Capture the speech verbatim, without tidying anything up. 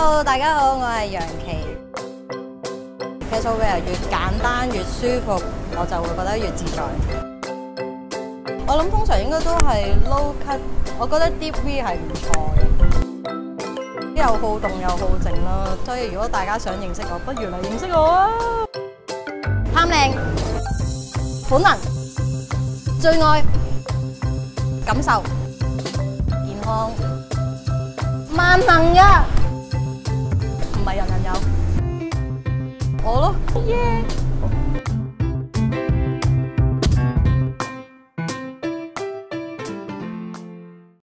Hello， 大家好，我係楊琪。Casual wear越簡單越舒服，我就會覺得越自在。我諗通常應該都係 low cut， 我覺得 deep V 係唔錯嘅，又好動又好靜啦。所以如果大家想認識我，不如嚟認識我啊！貪靚、本能、最愛、感受、健康、萬能㗎，唔係人人有，我咯，耶！